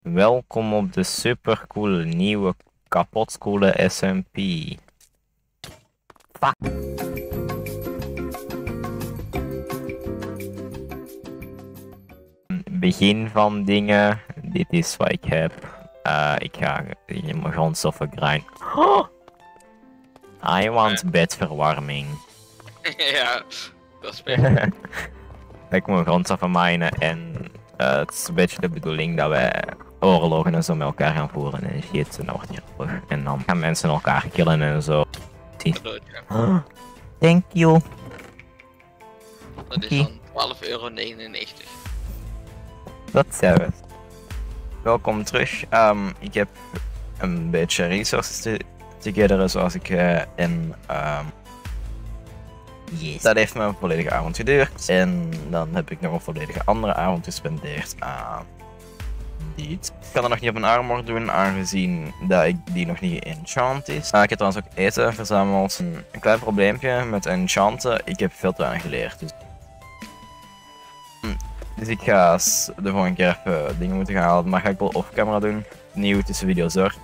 Welkom op de supercoole nieuwe kapotcoole SMP. Fuck. Begin van dingen. Dit is wat ik heb. Ik ga in mijn grondstoffen grinden. Oh! I want bedverwarming. Ja, dat is best. Ik moet grondstoffen minen en het is een beetje de bedoeling dat wij oorlogen en zo met elkaar gaan voeren en shit en dat wordt niet oorlog. En dan gaan mensen elkaar killen en zo. Thank you. Dat is dan €12,99. Dat zijn we. Welkom terug. Ik heb een beetje resources together zoals ik en yes. Dat heeft me een volledige avond geduurd. En dan heb ik nog een volledige andere avond gespendeerd aan dit. Ik kan er nog niet op een armor doen, aangezien dat ik die nog niet enchant is. Ik heb trouwens ook eten verzameld. Een klein probleempje met enchanten. Ik heb veel te weinig geleerd. Dus ik ga de volgende keer even dingen moeten gaan halen. Maar ga ik wel off camera doen. Nieuw tussen video's door.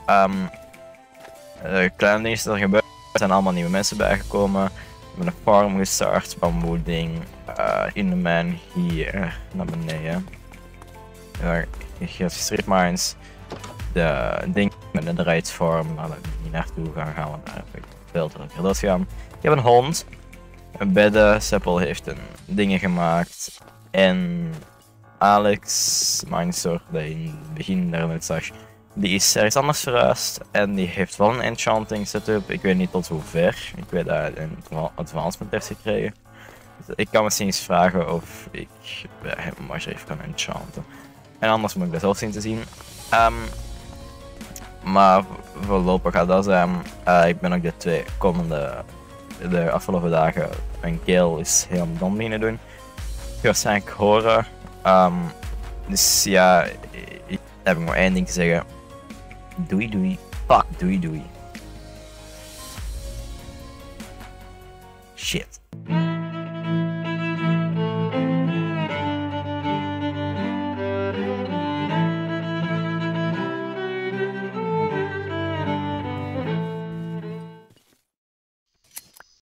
Kleine dingen die er gebeurd. Er zijn allemaal nieuwe mensen bijgekomen. We hebben een farm gestart, bamboe ding. In de man hier naar beneden. Je gaat strip mines. De ding met de right farm. Waar we niet naartoe gaan, want daar heb ik veel te lekker dood gaan. Ik heb een hond. Een bedden. Seppel heeft een dingen gemaakt. En Alex, Mindsor, die in het begin daar net zag, die is ergens anders verhuisd en die heeft wel een enchanting setup. Ik weet niet tot hoe ver. Ik weet dat hij een advancement heeft gekregen. Dus ik kan misschien eens vragen of ik bij hem even kan enchanten. En anders moet ik dat zelf zien te zien. Maar voorlopig gaat dat zijn. Ik ben ook de afgelopen dagen een kill is helemaal dom beginnen doen. Ik ga waarschijnlijk horen. Dus ja, ik heb maar één ding te zeggen. Doei doei. Fuck, doei doei. Shit.